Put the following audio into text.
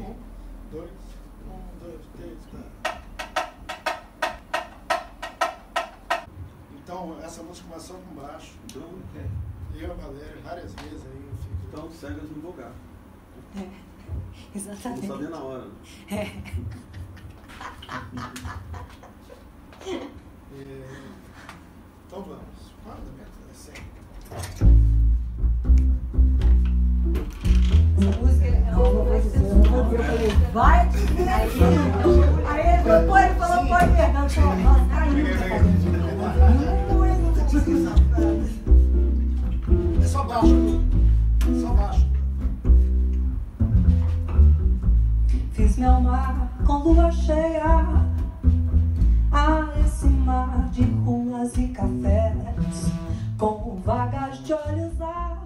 dois, três. Então, essa música começou com baixo. Então, E eu, a Valéria, várias vezes aí eu fico. então cegas no lugar. Exatamente. Não saber na hora. Então vamos. Essa música é uma coisa sensual. Eu falei, vai! Aí ele falou, pode pegar. Eu falei, nossa, é só baixo. Só baixo. Fiz meu mar com lua cheia, esse mar de ruas e cafés, com vagas de olhos